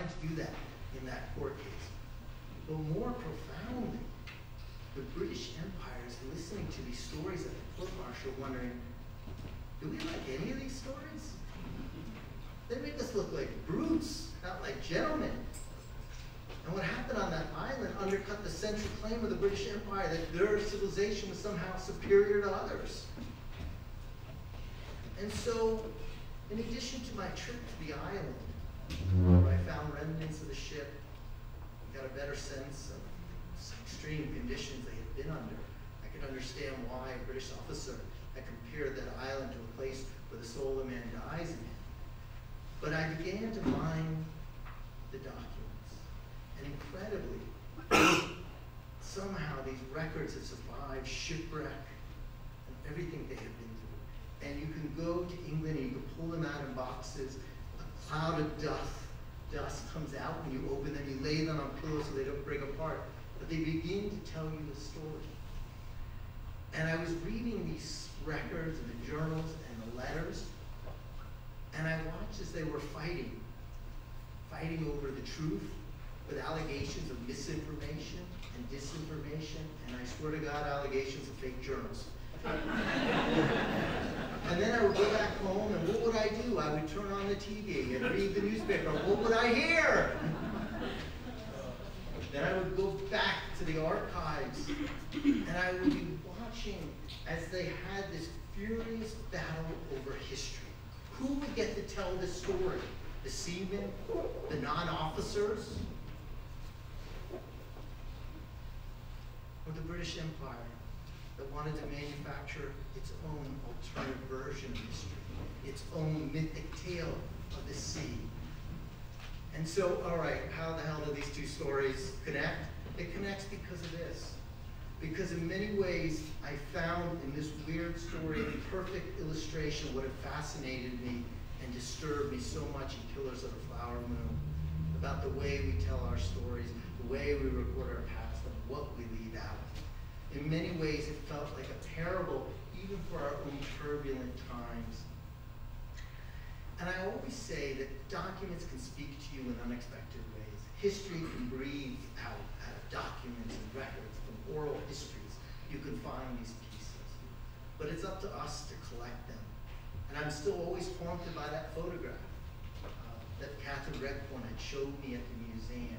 trying to do that in that court case. But more profoundly, the British Empire is listening to these stories at the court-martial wondering, do we like any of these stories? They make us look like brutes, not like gentlemen. And what happened on that island undercut the central claim of the British Empire that their civilization was somehow superior to others. And so, in addition to my trip to the island, where I found remnants of the ship, got a better sense of some extreme conditions they had been under, I could understand why a British officer had compared that island to a place where the soul of man dies in. But I began to mine the documents. And incredibly, somehow these records have survived shipwreck and everything they have been through. And you can go to England and you can pull them out in boxes. A cloud of dust comes out when you open them. You lay them on pillows so they don't break apart. But they begin to tell you the story. And I was reading these records and the journals and the letters, and I watched as they were fighting over the truth, with allegations of misinformation and disinformation, and I swear to God, allegations of fake journals. And then I would go back home, and what would I do? I would turn on the TV and read the newspaper. What would I hear? Then I would go back to the archives, and I would be watching as they had this furious battle over history. Who would get to tell the story? The seamen? The non-officers? Or the British Empire that wanted to manufacture its own alternative version of history, its own mythic tale of the sea? And so, all right, how the hell do these two stories connect? It connects because of this. Because in many ways, I found in this weird story a perfect illustration of what had fascinated me and disturbed me so much in Killers of the Flower Moon, about the way we tell our stories, the way we record our past, and what we leave out. In many ways, it felt like a parable, even for our own turbulent times. And I always say that documents can speak to you in unexpected ways. History can breathe out of documents and records, from oral histories. You can find these pieces. But it's up to us to collect them. And I'm still always haunted by that photograph that Catherine Redcorn had showed me at the museum.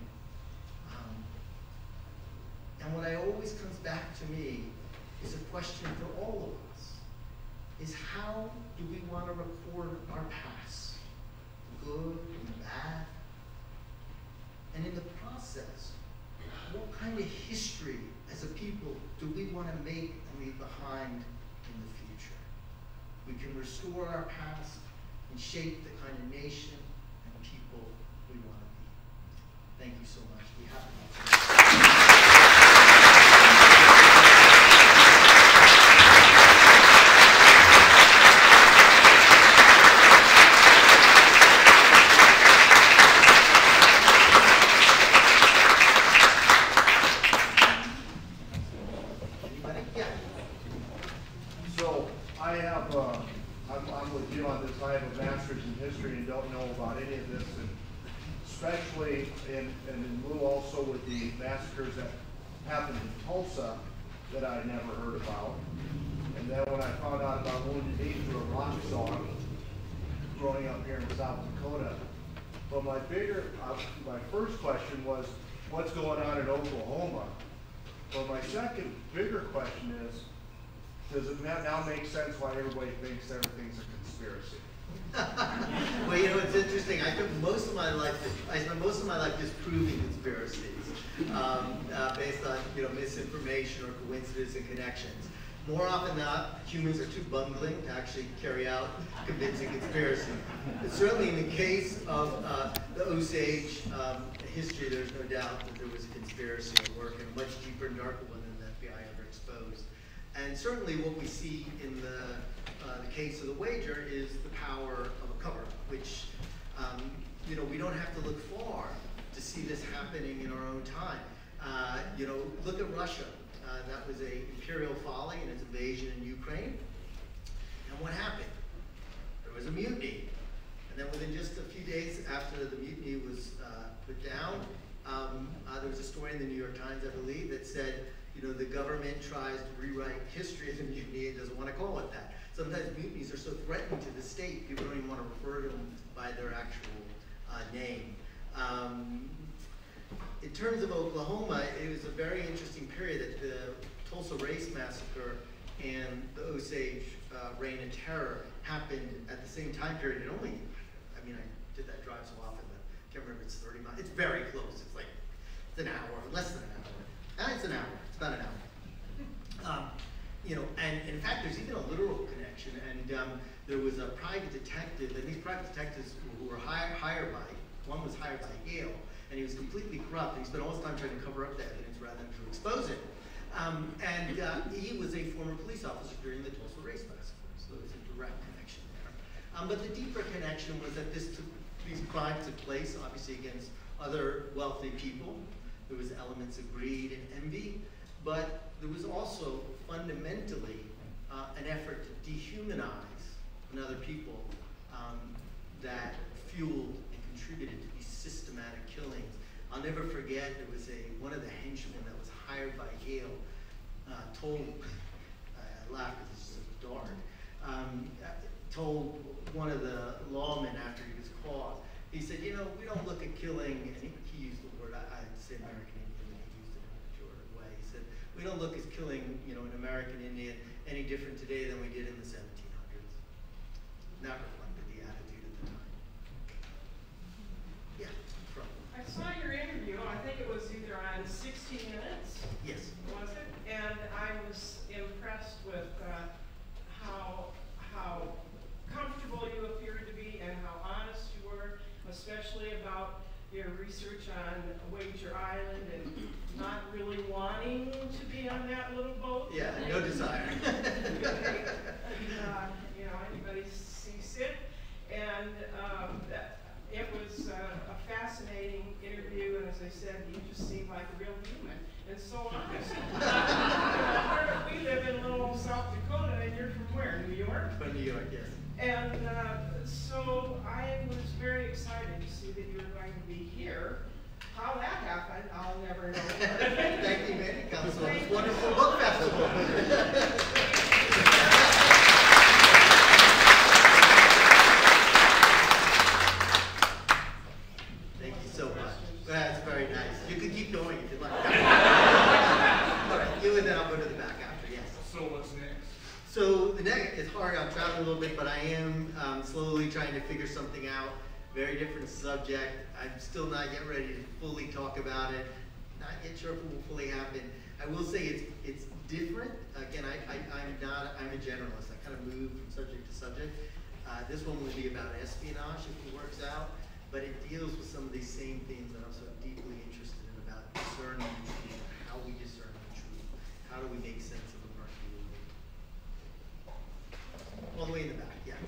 And what always comes back to me is a question for all of us, is how do we want to record our past, the good and the bad? And in the process, what kind of history as a people do we want to make and leave behind in the future? We can restore our past and shape the kind of nation and people we want to be. Thank you so much. We have I'm with you on this. I have a master's in history and don't know about any of this, and especially in lieu also with the massacres that happened in Tulsa that I never heard about. And then when I found out about Wounded Knee through a rock song, growing up here in South Dakota. But my first question was, what's going on in Oklahoma? But my second bigger question is, does it now make sense why everybody thinks everything's a conspiracy? Well, you know, it's interesting. I spent most of my life disproving conspiracies based on, you know, misinformation or coincidence and connections. More often than not, humans are too bungling to actually carry out convincing conspiracy. But certainly in the case of the Osage history, there's no doubt that there was a conspiracy at work, and a much deeper and darker one than the FBI ever exposed. And certainly what we see in the case of the wager is the power of a cover-up, which, you know, we don't have to look far to see this happening in our own time. You know, look at Russia. That was an imperial folly in its invasion in Ukraine. And what happened? There was a mutiny. And then within just a few days after the mutiny was put down. There was a story in the New York Times, I believe, that said, you know, the government tries to rewrite history as a mutiny and doesn't want to call it that. Sometimes mutinies are so threatening to the state, people don't even want to refer to them by their actual name. In terms of Oklahoma, it was a very interesting period that the Tulsa Race Massacre and the Osage Reign of Terror happened at the same time period. And only, I mean, I did that drive so often that I can't remember, it's 30 miles. It's very close. It's like, it's an hour, less than an hour. It's an hour, it's about an hour. You know, and in fact, there's even a literal connection. And there was a private detective, and these private detectives who were hired by, one was hired by Yale, and he was completely corrupt, and he spent all his time trying to cover up the evidence rather than to expose it. He was a former police officer during the Tulsa Race Massacre, so there's a direct connection there. But the deeper connection was that these crimes took place, obviously, against other wealthy people. There was elements of greed and envy, but there was also fundamentally an effort to dehumanize another people that fueled and contributed to these systematic killings. I'll never forget, there was one of the henchmen that was hired by Yale told, I laugh because it's so dark, told one of the lawmen after he was caught, he said, you know, we don't look at killing, and he used the word, I'd say American Indian, but he used it in a pejorative way. He said, we don't look at killing, you know, an American Indian any different today than we did in the 1700s. That reflected the attitude at the time. Yeah, from. I saw your interview, I think it was either on 60 Minutes. Yes. Was it? And I was impressed with how comfortable you appeared to be and how honest you were, especially about your research on Wager Island and not really wanting to be on that little boat. Yeah, no desire. You know, anybody sees it. And it was a fascinating interview, and as I said, you just seemed like a real human. And so honest. We live in little South Dakota, and you're from where? New York? From New York, yes. And so I was very excited to see that you were going to be here. How that happened, I'll never know. Thank you, Manny Council. It's a wonderful book festival. Thank you so much. That's very nice. You can keep going if you'd like. All right, you and then I'll go to the back after, yes. So what's next? So the next, it's hard, I'm traveling a little bit, but I am slowly trying to figure something out. Very different subject. I'm still not yet ready to fully talk about it. Not yet sure if it will fully happen. I will say it's different. Again, I'm a generalist. I kind of move from subject to subject. This one will be about espionage if it works out, but it deals with some of these same themes that I'm so deeply interested in about discerning the truth, how we discern the truth, how do we make sense of the murky world. All the way in the back, yeah.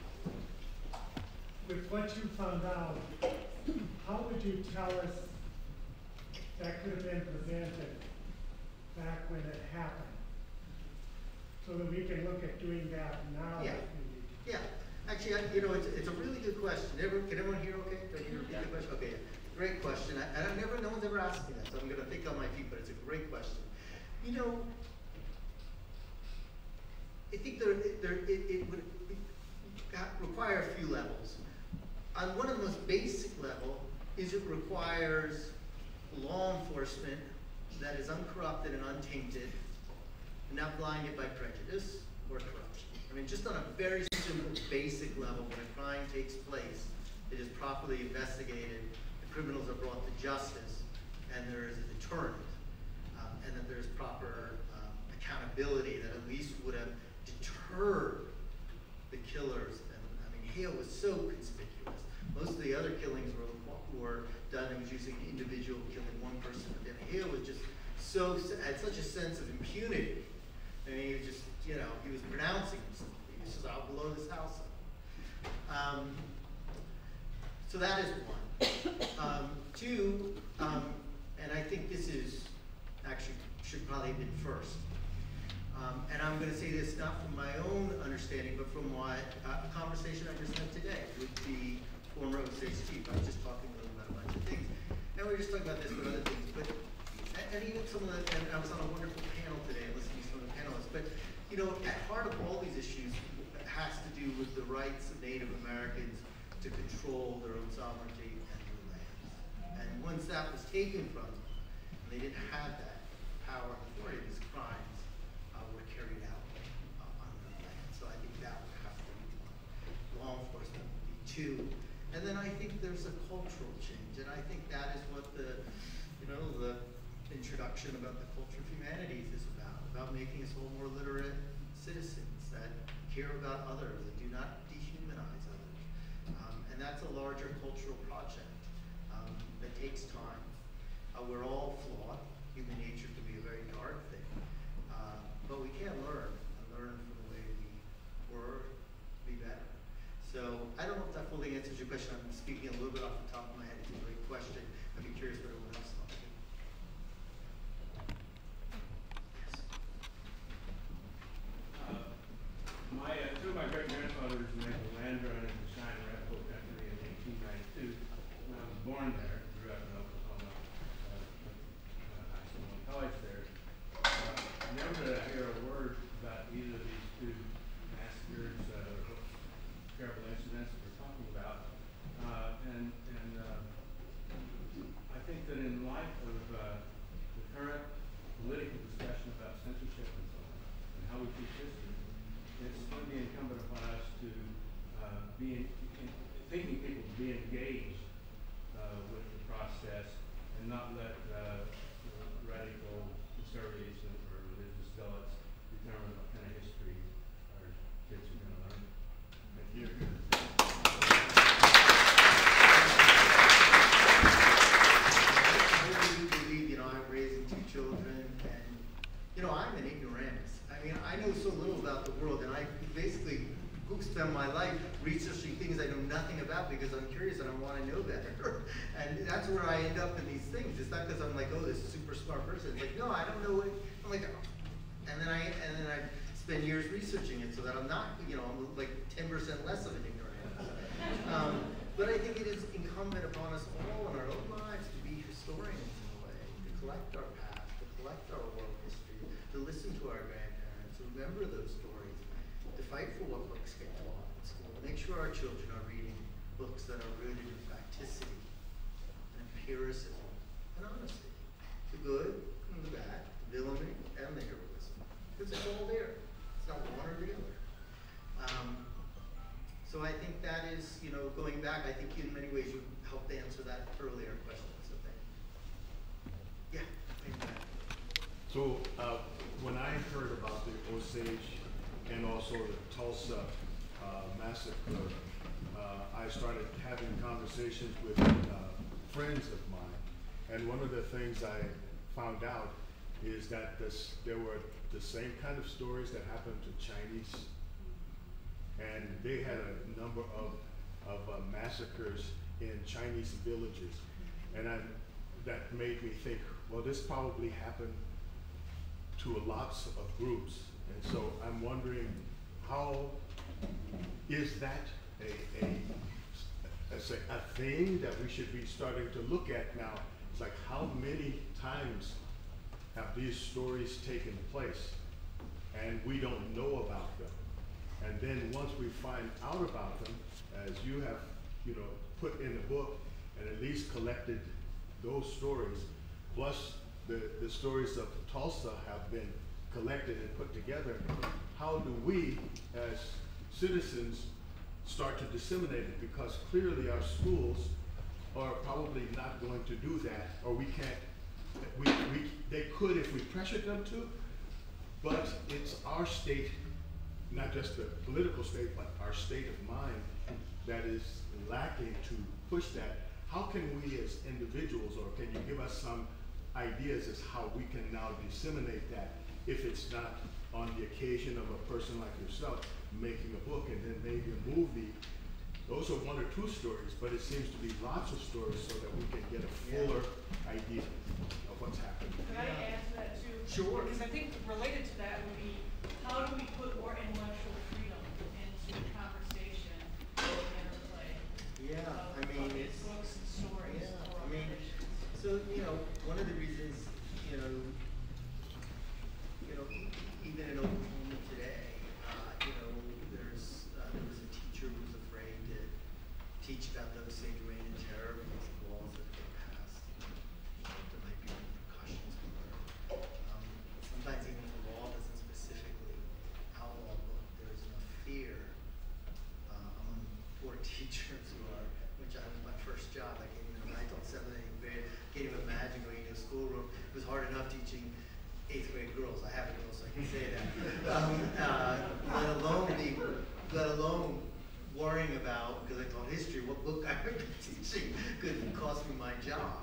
With what you found out, how would you tell us that could have been prevented back when it happened? So that we can look at doing that now. Yeah. Yeah. Actually, you know, it's a really good question. Can everyone hear okay? Can you repeat the question? Okay, yeah. Great question. And no one's ever asked me that, so I'm going to think on my feet, but it's a great question. You know, I think it would require a few levels. On one of the most basic level is it requires law enforcement that is uncorrupted and untainted, and not blinded by prejudice or corruption. I mean, just on a very simple, basic level, when a crime takes place, it is properly investigated, the criminals are brought to justice, and there is a deterrent, and that there's proper accountability that at least would have deterred the killers. And I mean, Hale was so conspicuous. Most of the other killings were done, it was using an individual killing one person, but then Hale was just had such a sense of impunity. I mean, he was just, you know, he was pronouncing himself. He was just, I'll blow this house up. So that is one. Two, and I think this is actually should probably have been first. And I'm going to say this not from my own understanding, but from what a conversation I just had today with the former Osage chief. I was just talking with him about a bunch of things. we were just talking about this, but other things, but, and even some of the, and I was on a wonderful panel today, listening to some of the panelists, but, you know, at heart of all these issues has to do with the rights of Native Americans to control their own sovereignty and their lands. And once that was taken from them, and they didn't have that power and authority, these crimes were carried out on their land. So I think that would have to be one. Law enforcement would be two. And then I think there's a cultural change, and I think that is what the, you know, the introduction about the culture of humanities is about making us all more literate citizens that care about others, that do not dehumanize others. And that's a larger cultural project that takes time. We're all flawed. Human nature can be a very dark thing. But we can learn from the way we were, be better. So I don't know if that fully answers your question. I'm speaking a little bit off the top of my head. It's a great question. I'd be curious what everyone else thought. Yes. Two of my great-grandfathers made the land run in the Cheyenne Arapaho country in 1892. When I was born there, grew up in Oklahoma, high school and college there. Never did I hear a word about either of these two massacres, terrible incidents that we're talking about. I think that in light of the current political discussion about censorship and so on, and how we teach history, it's going to be incumbent upon us to thinking people to be engaged with the process and not let radical conservatives or religious zealots determine what kind of history our kids are going to learn. Thank you. I really believe, you know, I'm raising two children, and, you know, I'm an ignoramus. I mean, I know so little about the world, and I basically spend my life researching things I know nothing about because I'm curious and I want to know better. And that's where I end up in these things. It's not because I'm like, oh, this super smart person. It's like, no, I don't know what. I'm like, oh. And then I spend years researching it so that I'm not, you know, I'm like 10% less of an ignoramus. But I think it is incumbent upon us all in our own lives to be historians in a way, to collect our past, to collect our world history, to listen to our grandparents, to remember those stories, to fight for what books get taught in school, make sure our children are reading books that are rooted in facticity, and empiricism, and honesty, the good and the bad, the villainy and the heroism, because it's all there. It's not one or the other. So I think that is, you know, going back, I think in many ways you helped answer that earlier question. So thank you. Yeah, thank you. So when I heard about the Osage and also the Tulsa massacre, I started having conversations with friends of mine, and one of the things I found out is that there were the same kind of stories that happened to Chinese, and they had a number of massacres in Chinese villages, and that made me think, well, this probably happened to lots of groups, and so I'm wondering, how is that a thing that we should be starting to look at now? It's like, how many times have these stories taken place and we don't know about them? And then once we find out about them, as you have, you know, put in the book and at least collected those stories, plus the stories of Tulsa have been collected and put together, how do we as citizens start to disseminate it? Because clearly our schools are probably not going to do that, or we can't, they could if we pressured them to, but it's our state, not just the political state, but our state of mind that is lacking to push that. How can we as individuals, or can you give us some ideas as how we can now disseminate that if it's not on the occasion of a person like yourself making a book and then maybe a movie? Those are one or two stories, but it seems to be lots of stories so that we can get a fuller idea of what's happening. Can I add to that too? Sure. Because I think related to that would be, how do we put more intellectual freedom into the conversation and interplay Yeah, of I mean, these books and stories? yeah, for I mean, generations? So, one of the reasons, even in Oklahoma today, there was a teacher who was afraid to teach about the Osage Reign and Terror because of laws that were passed. There might be repercussions for her. Sometimes even the law doesn't specifically outlaw book. There's enough fear among poor teachers which was my first job. I taught 7th and 8th grade. Can't even imagine going into a schoolroom. It was hard enough teaching 8th grade girls. I have a girl, so I can say that. Let alone worrying about, because I taught history, what book I would be teaching could cost me my job.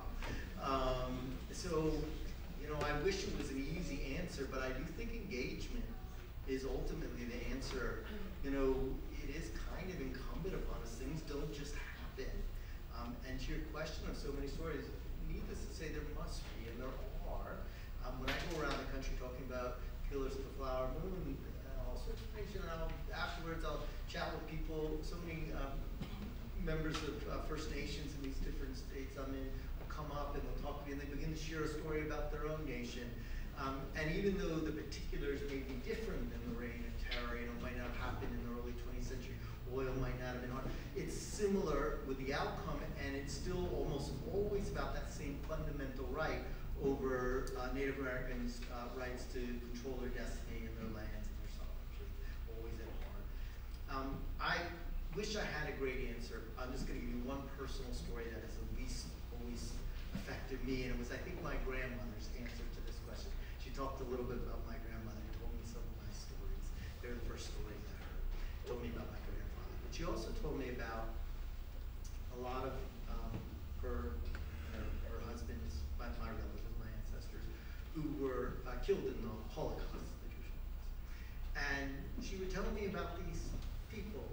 So, I wish it was an easy answer, but I do think engagement is ultimately the answer. It is kind of incumbent upon us. Things don't just happen. And to your question of so many stories, needless to say, there must be, and there are. When I go around the country talking about Killers of the Flower Moon, all sorts of things, afterwards I'll chat with people, so many members of First Nations in these different states I'm in will come up and they'll talk to me and they begin to share a story about their own nation. And even though the particulars may be different than the Reign of Terror, might not have happened in the early 20th century, oil might not have been hard, it's similar with the outcome, and it's still almost always about that same fundamental right over Native Americans' rights to control their destiny and their lands and their sovereignty, always at heart. I wish I had a great answer. I'm just going to give you one personal story that has at least always affected me, and it was, I think, my grandmother's answer to this question. She talked a little bit about my grandmother, told me some of my stories. They're the first stories I heard. Told me about my grandfather. But she also told me about a lot of her husband's, my relatives, my ancestors, who were killed in the Holocaust, the Jewish Holocaust. And she would tell me about these people,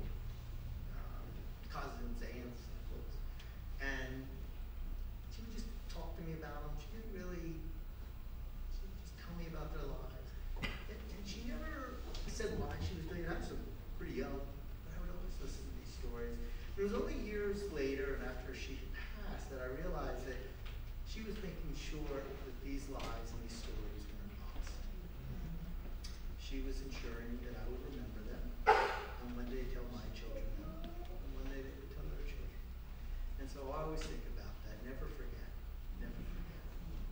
cousins, aunts, uncles, and she would just talk to me about them. She would just tell me about their lives. And she never said why she was doing it. I was pretty young, but I would always listen to these stories. It was only years later and after she had passed that I realized that she was making sure that these lives and these stories weren't lost. She was ensuring that I would remember them, and one day tell my children them, and one day they would tell their children. And so I always think about that. Never forget. Never forget.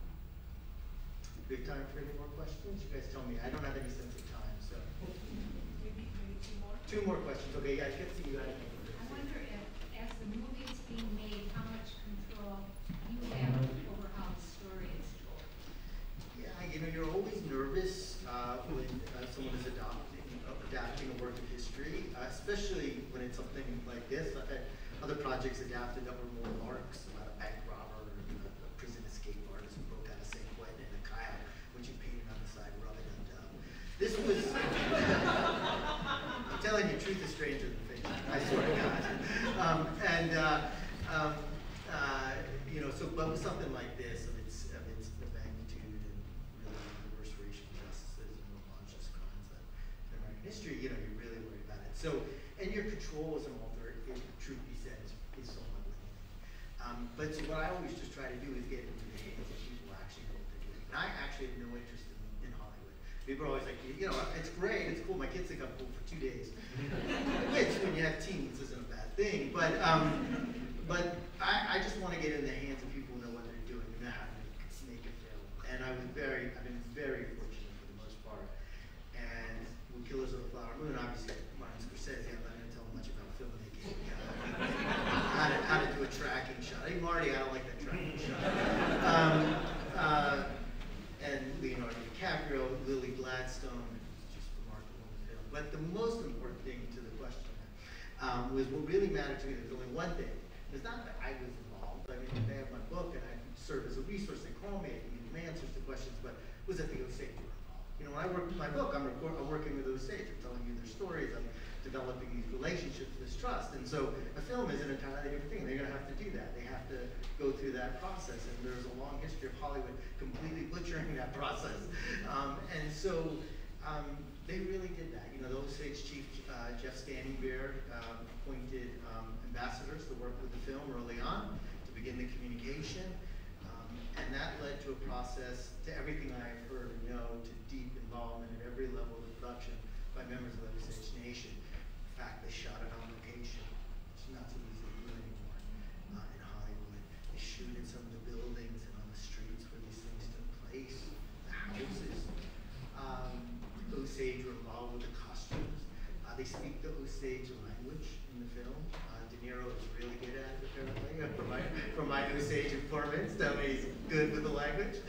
Do we have time for any more questions? You guys tell me. I don't have any sense of time, so. Maybe two more? Two more questions. Okay, yeah, I can't see you guys. I wonder if, as the movie is being made, how much control you have over how the story is told. Yeah, you're always nervous when someone is adapting a work of history, especially when it's something like this. I've had other projects adapted that were more larks, about a bank robber or a prison escape artist who broke out of St. Quentin in a kayak, which you painted on the side, rubbing it down. This was, I'm telling you, truth is stranger than fiction, I swear to God. But with something like this, of its magnitude and really the worst racial injustices and the monstrous crimes that in American history, you really worry about it. So, and your control as an author, if truth be said, is somewhat limited. But so what I always just try to do is get into the hands of people who actually know what they're doing. And I actually have no interest in Hollywood. People are always like, it's great, it's cool. My kids think I'm cool for 2 days. Which, when you have teens, isn't a bad thing. But I just want to get in the hands of people who know what they're doing and know how to make a film. And I've been very fortunate for the most part. And with Killers of the Flower Moon, obviously, Martin Scorsese, I'm not going to tell him much about filmmaking. How to do a tracking shot. Hey, Marty, I don't like that tracking shot. And Leonardo DiCaprio, Lily Gladstone, it's just remarkable in the film. But the most important thing to the question was what really mattered to me. There's only one thing. It's not that I was involved. I mean, they have my book, and I serve as a resource. They call me, I can give them answers to questions, but was that the Osage were involved? When I work with my book, I'm working with Osage. I'm telling you their stories. I'm developing these relationships, this trust. And so a film is an entirely different thing. They're going to have to do that. They have to go through that process. And there's a long history of Hollywood completely butchering that process. And so they really did that. The Osage chief, Jeff Standing Bear, appointed ambassadors to work with the film early on to begin the communication. process, to everything I've heard and know, to deep involvement at every level of production by members of the Osage Nation. In fact, they shot it on location. It's not so easy to do anymore in Hollywood. They shoot in some of the buildings and on the streets where these things took place, the houses. Osage were involved with the costumes. They speak the Osage language in the film. De Niro is really good at it, apparently, from my Osage informants. Tell me he's good with the language.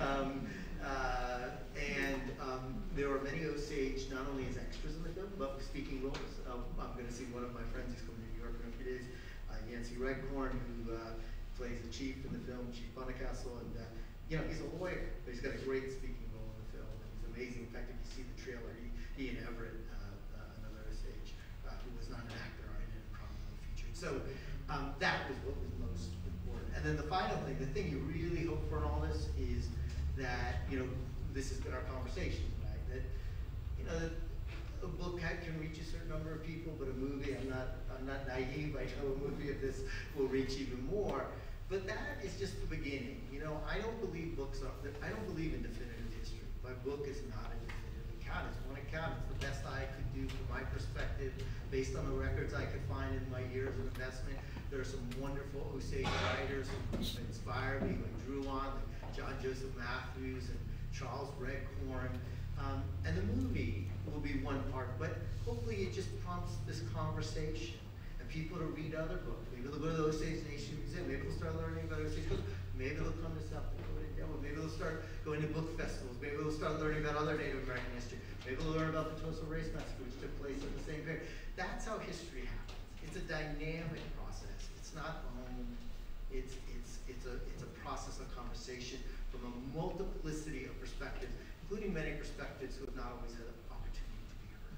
There are many Osage, not only as extras in the film, but speaking roles. I'm going to see one of my friends who's coming to New York, and it is Yancey Redcorn, who plays the chief in the film, Chief Bonacastle, and you know, he's a lawyer, but he's got a great speaking role in the film, and he's amazing. In fact, if you see the trailer, he and Everett, another Osage, who was not an actor, are in it prominently featured. So that was what was most important. And then the final thing, the thing you really hope for in all this is that, you know, this has been our conversation tonight, that, you know, that a book can reach a certain number of people, but a movie, I'm not naive, I know a movie of this will reach even more. But that is just the beginning. You know, I don't believe I don't believe in definitive history. My book is not a definitive account. It's one account. It's the best I could do from my perspective, based on the records I could find in my years of investment. There are some wonderful Osage writers who inspire me, like Drew Lawn, like John Joseph Matthews, and Charles Redcorn. And the movie will be one part, but hopefully it just prompts this conversation and people to read other books. Maybe they'll go to the Osage Nation Museum. Maybe they'll start learning about Osage culture. Maybe they'll come to South Dakota. Maybe they'll start going to book festivals. Maybe they'll start learning about other Native American history. Maybe they'll learn about the Tulsa Race Massacre, which took place at the same period. That's how history happens. It's a dynamic process. It's not it's a process of conversation from a multiplicity of perspectives, including many perspectives who have not always had an opportunity to be heard.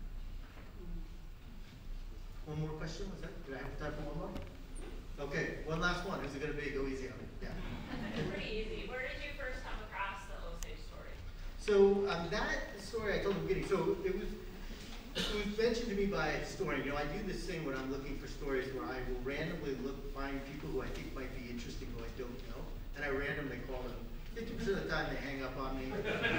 One more question, was that? Did I have time for one more? Okay, one last one. Who's it going to be? Go easy on me. Yeah. Pretty easy. Where did you first come across the Osage story? So that story I told in the beginning. So it was mentioned to me by a historian. You know, I do this thing when I'm looking for stories where I will randomly find people who I think might be interesting who I don't know, and I randomly call them. 50% of the time they hang up on me.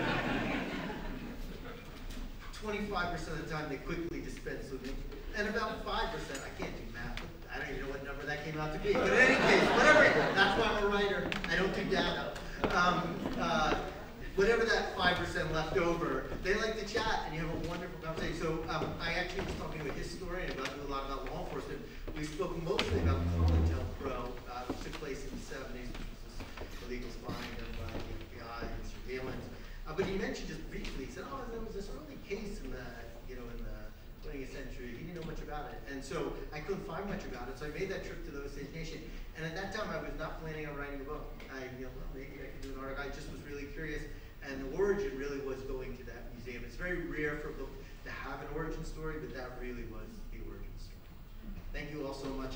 25% of the time they quickly dispense with me. And about 5%, I can't do math. I don't even know what number that came out to be. But in any case, whatever, that's why I'm a writer. I don't do data. Whatever that 5% left over, they like to chat and you have a wonderful conversation. So I actually was talking to a historian a lot about law enforcement. We spoke mostly about COINTELPRO, which took place in the 70s, which was illegal spying done by the FBI and surveillance. But he mentioned just briefly, he said, oh, there was this early case in the 20th century. He didn't know much about it. And so I couldn't find much about it. So I made that trip to the Osage Nation. And at that time, I was not planning on writing a book. Well, maybe I could do an article. I just was really curious. And the origin really was going to that museum. It's very rare for a book to have an origin story, but that really was the origin story. Thank you all so much.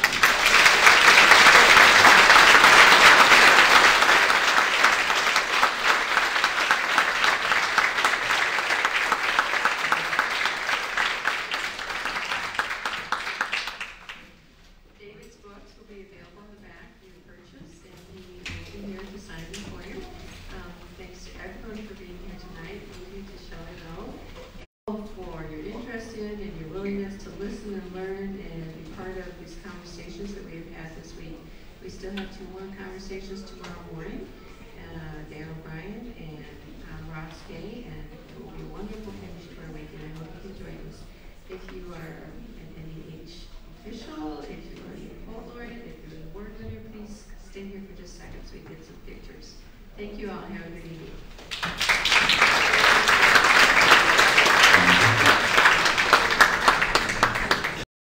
David's books will be available in the back for you to purchase, and he will be here to sign them for you. Thanks to everyone for being here tonight. Thank you to Shelley Lowe for your interest in and your willingness to listen and learn and be part of these conversations that we have had this week. We still have 2 more conversations tomorrow morning. Dan O'Brien and Ross Gay, and it will be a wonderful finish to our week, and I hope you can join us. If you are an NEH official, if you are a poet laureate, if you're an award winner, please stay here for just seconds so we can get some pictures. Thank you all, and have a good evening.